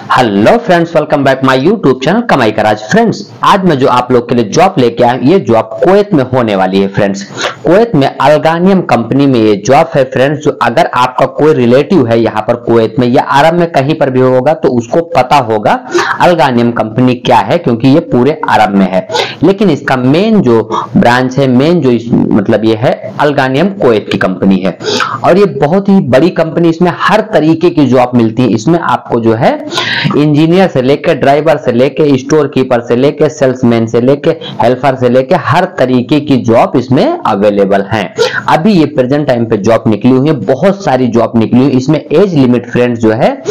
Hello friends, welcome back my YouTube channel कमाई का राज। Friends, आज मैं जो आप लोग के लिए जॉब लेके आया, ये जॉब कुवैत में होने वाली है। फ्रेंड्स, कुवैत में अल्गानियम कंपनी में ये जॉब है। फ्रेंड्स, जो अगर आपका कोई रिलेटिव है यहाँ पर कुवैत में या अरब में कहीं पर भी होगा तो उसको पता होगा अल्गानियम कंपनी क्या है, क्योंकि ये पूरे अरब में है। लेकिन इसका मेन जो ब्रांच है, मेन जो मतलब ये है अल्गानियम कुवैत की कंपनी है और ये बहुत ही बड़ी कंपनी। इसमें हर तरीके की जॉब मिलती है। इसमें आपको जो है इंजीनियर से लेकर, ड्राइवर से लेकर, स्टोर कीपर से लेकर, सेल्समैन से लेकर, हेल्पर से लेकर हर तरीके की जॉब इसमें अवेलेबल है। अभी ये प्रेजेंट टाइम पे जॉब निकली हुई है, बहुत सारी जॉब निकली हुई है। इसमें एज लिमिट फ्रेंड्स जो है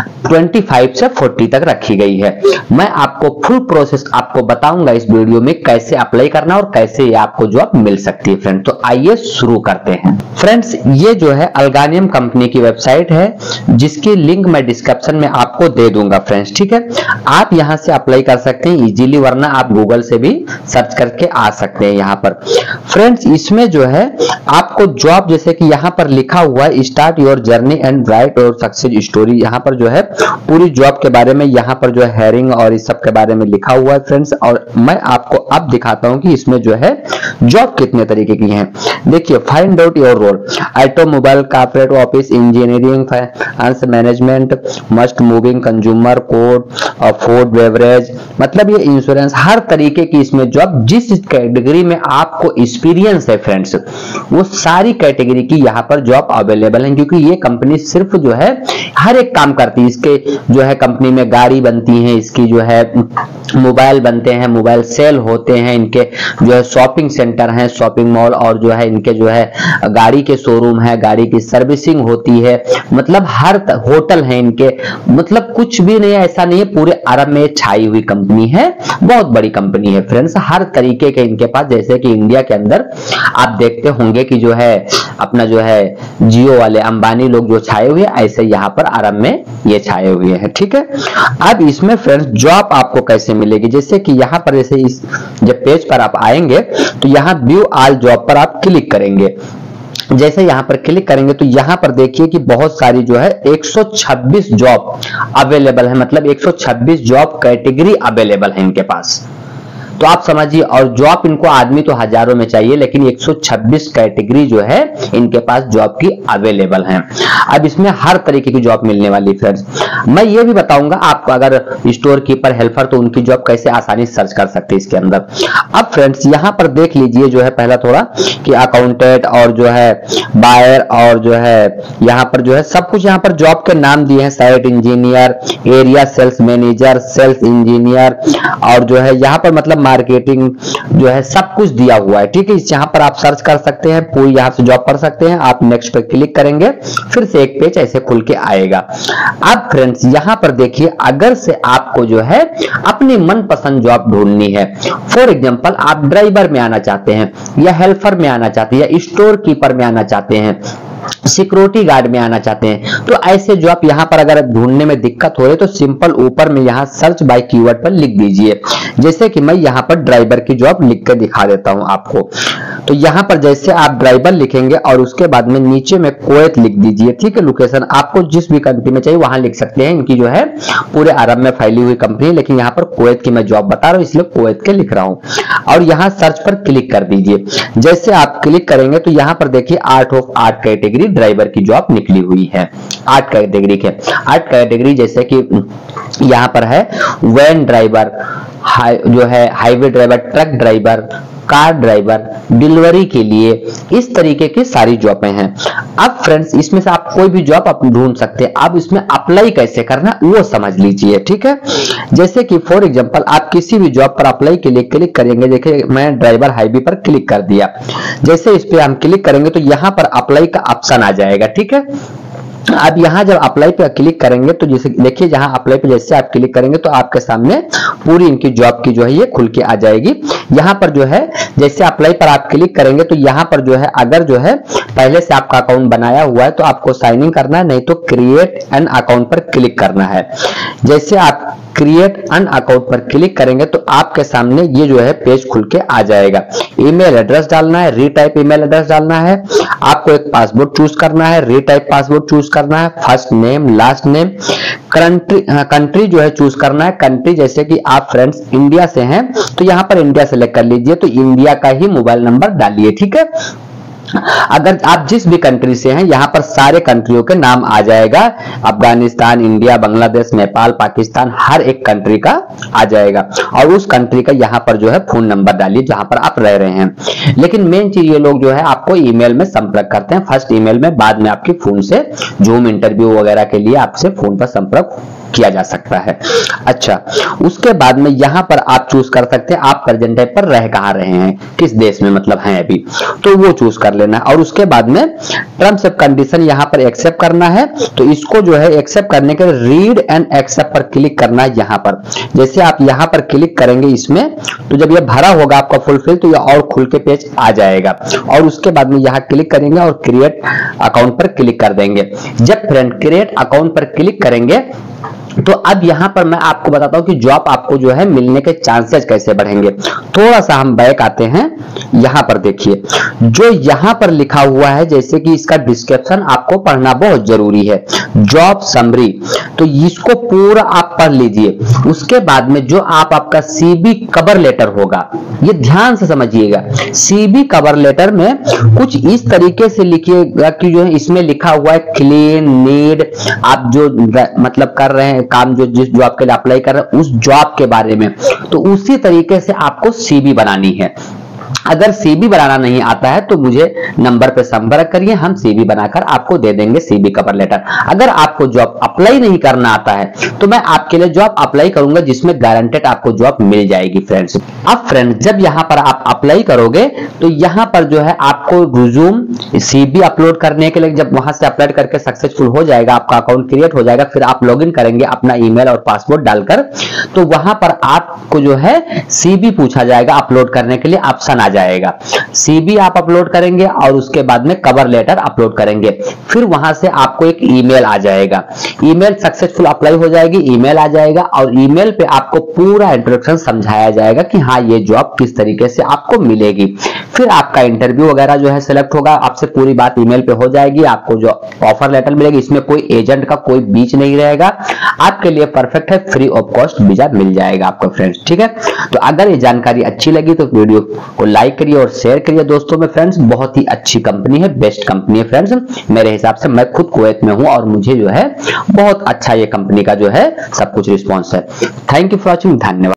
25 से 40 तक रखी गई है। मैं आपको फुल प्रोसेस आपको बताऊंगा इस वीडियो में, कैसे अप्लाई करना और कैसे ये आपको जॉब मिल सकती है। फ्रेंड, तो आइए शुरू करते हैं। फ्रेंड्स, ये जो है अल्गानियम कंपनी की वेबसाइट है, जिसकी लिंक मैं डिस्क्रिप्शन में आपको दे दूंगा। फ्रेंड्स, ठीक है, आप यहां से अप्लाई कर सकते हैं इजीली, वरना आप गूगल से भी सर्च करके आ सकते हैं यहाँ पर। फ्रेंड्स, इसमें जो है आपको जॉब, जैसे कि यहाँ पर लिखा हुआ है start your journey and write your success story. यहाँ पर जो है पूरी जॉब के बारे में, यहाँ पर जो है हायरिंग और इस सब के बारे में लिखा हुआ है। फ्रेंड्स, और मैं आपको अब दिखाता हूँ कि इसमें जो है जॉब कितने तरीके की है। देखिए, find out your role, automobile, corporate office, engineering, finance management, must moving, consumer code और फूड बेवरेज, मतलब ये इंश्योरेंस, हर तरीके की इसमें जॉब, जिस कैटेगरी में आपको एक्सपीरियंस है फ्रेंड्स, वो सारी कैटेगरी की यहाँ पर जॉब अवेलेबल है। क्योंकि ये कंपनी सिर्फ जो है हर एक काम करती है। इसके जो है कंपनी में गाड़ी बनती है, इसकी जो है मोबाइल बनते हैं, मोबाइल सेल होते हैं, इनके जो है शॉपिंग सेंटर हैं, शॉपिंग मॉल, और जो है इनके जो है गाड़ी के शोरूम है, गाड़ी की सर्विसिंग होती है, मतलब हर होटल है इनके, मतलब कुछ भी नहीं ऐसा नहीं है, पूरे अरब में छाई हुई कंपनी है, बहुत बड़ी कंपनी है। फ्रेंड्स, हर तरीके के इनके पास, जैसे कि इंडिया के अंदर आप देखते होंगे कि जो है अपना जो है जियो वाले अंबानी लोग जो छाए हुए हैं, ऐसे यहाँ पर अरब में ये छाए हुए हैं। ठीक है, अब इसमें फ्रेंड्स जॉब आपको कैसे मिलेगी, जैसे कि यहाँ पर जैसे इस जब पेज पर आप आएंगे तो यहाँ व्यू ऑल जॉब पर आप क्लिक करेंगे। जैसे यहाँ पर क्लिक करेंगे तो यहाँ पर देखिए कि बहुत सारी जो है 126 जॉब अवेलेबल है, मतलब 126 जॉब कैटेगरी अवेलेबल है इनके पास। तो आप समझिए, और जॉब इनको आदमी तो हजारों में चाहिए, लेकिन 126 कैटेगरी जो है इनके पास जॉब की अवेलेबल है। अब इसमें हर तरीके की जॉब मिलने वाली। फ्रेंड्स, मैं ये भी बताऊंगा आपको, अगर स्टोर कीपर, हेल्पर, तो उनकी जॉब कैसे आसानी से सर्च कर सकते हैं इसके अंदर। अब फ्रेंड्स, यहाँ पर देख लीजिए जो है पहला थोड़ा कि अकाउंटेंट और जो है बायर, और जो है यहाँ पर जो है सब कुछ यहाँ पर जॉब के नाम दिए हैं। Site engineer, area sales manager, sales engineer, और जो है यहाँ पर मतलब मार्केटिंग जो है सब कुछ दिया हुआ है। ठीक है, यहाँ पर आप सर्च कर सकते हैं, पूरी यहाँ से जॉब पढ़ सकते हैं। आप नेक्स्ट पे क्लिक करेंगे, फिर से एक पेज ऐसे खुल के आएगा। अब फ्रेंड्स, यहाँ पर देखिए, अगर से आपको जो है अपनी मनपसंद जॉब ढूंढनी है, फॉर एग्जांपल आप ड्राइवर में आना चाहते हैं, या हेल्पर में आना चाहते हैं, या स्टोर कीपर में आना चाहते हैं, सिक्योरिटी गार्ड में आना चाहते हैं, तो ऐसे जॉब यहाँ पर अगर ढूंढने में दिक्कत हो रही है तो सिंपल ऊपर में यहाँ सर्च बाय कीवर्ड पर लिख दीजिए। जैसे कि मैं यहाँ पर ड्राइवर की जॉब लिख कर दिखा देता हूँ आपको। तो यहाँ पर जैसे आप ड्राइवर लिखेंगे और उसके बाद में नीचे में कुवैत लिख दीजिए। ठीक है, लोकेशन आपको जिस भी कंट्री में चाहिए वहां लिख सकते हैं। इनकी जो है पूरे अरब में फैली हुई कंपनी है, लेकिन यहाँ पर कुवैत की मैं जॉब बता रहा हूँ, इसलिए कुवैत के लिख रहा हूँ। और यहाँ सर्च पर क्लिक कर दीजिए। जैसे आप क्लिक करेंगे तो यहाँ पर देखिए 8 ऑफ 8 कैटेगरी ड्राइवर की जॉब निकली हुई है। 8 कैटेगरी के 8 कैटेगरी, जैसे कि यहाँ पर है वैन ड्राइवर, जो है highway driver, truck driver, car driver, delivery के लिए, इस तरीके की सारी जॉबें हैं। अब फ्रेंड्स, इसमें से आप कोई भी जॉब आप ढूंढ सकते हैं। अब इसमें अप्लाई कैसे करना वो समझ लीजिए। ठीक है, जैसे कि फॉर एग्जांपल आप किसी भी जॉब पर अप्लाई के लिए क्लिक करेंगे। देखिए, मैं ड्राइवर हाईवे पर क्लिक कर दिया। जैसे इस पे हम क्लिक करेंगे तो यहाँ पर अप्लाई का ऑप्शन आ जाएगा। ठीक है, अब यहाँ जब अप्लाई पे क्लिक करेंगे तो जैसे देखिए, जहां अप्लाई पे जैसे आप क्लिक करेंगे तो आपके सामने पूरी इनकी जॉब की जो है ये खुल के आ जाएगी। यहाँ पर जो है जैसे अप्लाई पर आप क्लिक करेंगे तो यहाँ पर जो है अगर जो है पहले से आपका अकाउंट बनाया हुआ है तो आपको साइन इन करना है, नहीं तो क्रिएट एन अकाउंट पर क्लिक करना है। जैसे आप क्रिएट अन अकाउंट पर क्लिक करेंगे तो आपके सामने ये जो है पेज खुल के आ जाएगा। ईमेल एड्रेस डालना है, रीटाइप ईमेल एड्रेस डालना है, आपको एक पासवर्ड चूज करना है, रीटाइप पासवर्ड चूज करना है, first name last name, country जो है चूज करना है। कंट्री जैसे कि आप फ्रेंड्स इंडिया से हैं तो यहां पर इंडिया सेलेक्ट कर लीजिए, तो इंडिया का ही मोबाइल नंबर डालिए, ठीक है। अगर आप जिस भी कंट्री से हैं यहां पर सारे कंट्रियों के नाम आ जाएगा, अफगानिस्तान, इंडिया, बांग्लादेश, नेपाल, पाकिस्तान, हर एक कंट्री का आ जाएगा। और उस कंट्री का यहां पर जो है फोन नंबर डालिए जहां पर आप रह रहे हैं। लेकिन मेन चीज ये लोग जो है आपको ईमेल में संपर्क करते हैं, फर्स्ट ईमेल में, बाद में आपकी फोन से जूम इंटरव्यू वगैरह के लिए आपसे फोन पर संपर्क किया जा सकता है। अच्छा, उसके बाद में यहां पर आप चूज कर सकते हैं आप प्रेजेंट टाइम पर रह कहां रहे हैं, किस देश में मतलब हैं अभी, तो वो चूज कर लेना। और उसके बाद में टर्म्स एंड कंडीशन यहां पर एक्सेप्ट करना है, तो इसको जो है एक्सेप्ट करने के लिए रीड एंड एक्सेप्ट पर क्लिक करना है। यहां पर जैसे आप यहां पर क्लिक करेंगे इसमें, तो जब ये भरा होगा आपका फुलफिल तो ये और खुल के पेज आ जाएगा। और उसके बाद में यहां क्लिक करेंगे और क्रिएट अकाउंट पर क्लिक कर देंगे। जब फ्रेंड क्रिएट अकाउंट पर क्लिक करेंगे तो अब यहां पर मैं आपको बताता हूं कि जॉब आपको जो है मिलने के चांसेस कैसे बढ़ेंगे। थोड़ा सा हम बैक आते हैं, यहां पर देखिए जो यहां पर लिखा हुआ है, जैसे कि इसका डिस्क्रिप्शन आपको पढ़ना बहुत जरूरी है, जॉब समरी, तो इसको पूरा आप पढ़ लीजिए। उसके बाद में जो आपका सीबी कवर लेटर होगा, ये ध्यान से समझिएगा, सीबी कवर लेटर में कुछ इस तरीके से लिखिएगा कि जो है इसमें लिखा हुआ है क्लीन, नीड, आप जो मतलब कर रहे हैं काम, जो जिस जॉब के लिए अप्लाई कर रहे हैं उस जॉब के बारे में, तो उसी तरीके से आपको सीवी बनानी है। अगर सीवी बनाना नहीं आता है तो मुझे नंबर पे संपर्क करिए, हम सीवी बनाकर आपको दे देंगे सीवी कवर लेटर। अगर आपको जॉब अप्लाई नहीं करना आता है तो मैं आपके लिए जॉब अप्लाई करूंगा जिसमें गारंटेड आपको जॉब मिल जाएगी फ्रेंड्स। अब फ्रेंड्स जब यहां पर आप अप्लाई करोगे तो यहां पर जो है आपको रिज्यूम, सीवी अपलोड करने के लिए, जब वहां से अपलोड करके सक्सेसफुल हो जाएगा, आपका अकाउंट क्रिएट हो जाएगा, फिर आप लॉगिन करेंगे अपना ईमेल और पासवर्ड डालकर, तो वहां पर आपको जो है सीवी पूछा जाएगा अपलोड करने के लिए, ऑप्शन आ जाएगा। सीवी आप अपलोड करेंगे और उसके बाद में कवर लेटर अपलोड करेंगे, फिर वहां से आपको एक ईमेल आ जाएगा, ईमेल सक्सेसफुल अप्लाई हो जाएगी, ईमेल आ जाएगा और ईमेल पे आपको पूरा इंट्रोडक्शन समझाया जाएगा कि हाँ ये जॉब किस तरीके से आपको मिलेगी। फिर आपका इंटरव्यू वगैरह जो है सिलेक्ट होगा, आपसे पूरी बात ईमेल पे हो जाएगी, आपको जो ऑफर लेटर मिलेगी इसमें कोई एजेंट का कोई बीच नहीं रहेगा, आपके लिए परफेक्ट है, फ्री ऑफ कॉस्ट वीजा मिल जाएगा आपको फ्रेंड्स, ठीक है। तो अगर ये जानकारी अच्छी लगी तो वीडियो को लाइक करिए और शेयर करिए दोस्तों में फ्रेंड्स। बहुत ही अच्छी कंपनी है, बेस्ट कंपनी है फ्रेंड्स, मेरे हिसाब से। मैं खुद कुवैत में हूं और मुझे जो है बहुत अच्छा ये कंपनी का जो है सब कुछ रिस्पॉन्स है। थैंक यू फॉर वॉचिंग, धन्यवाद।